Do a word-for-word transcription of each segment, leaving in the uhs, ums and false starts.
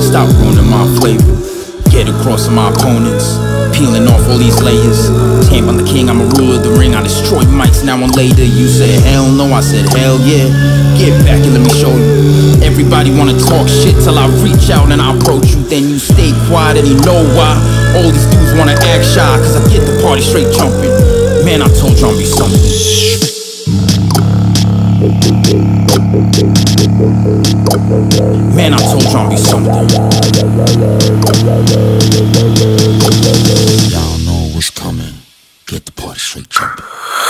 stop ruining my flavor. Get across to my opponents, peeling off all these layers. Tamp, I'm the king, I'm a ruler of the ring. I destroy mics now and later. You said hell no, I said hell yeah. Get back and let me show you. Everybody wanna talk shit till I reach out and I approach you. Then you stay quiet and you know why. All these dudes wanna act shy, cause I get the party straight jumping. Man, I told you I'll be something. Man, I told you I'll be something. Y'all know what's coming. Get the party straight jumping.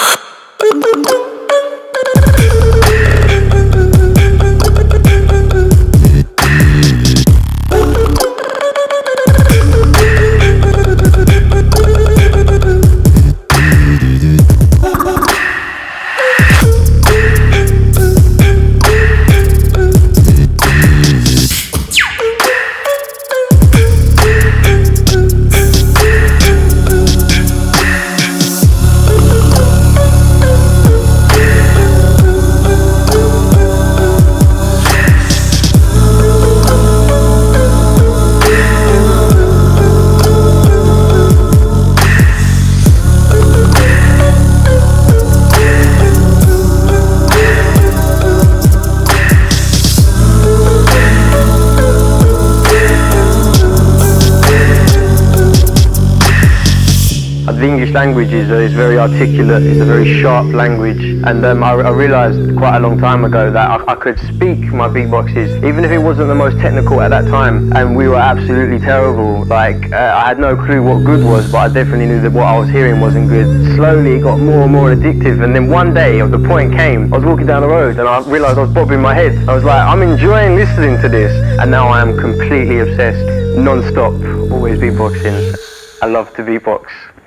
The English language is, uh, is very articulate, it's a very sharp language, and um, I, I realised quite a long time ago that I, I could speak my beatboxes, even if it wasn't the most technical at that time, and we were absolutely terrible. Like, uh, I had no clue what good was, but I definitely knew that what I was hearing wasn't good. Slowly it got more and more addictive, and then one day, the point came, I was walking down the road and I realised I was bobbing my head. I was like, I'm enjoying listening to this, and now I am completely obsessed, non-stop, always beatboxing. I love to beatbox.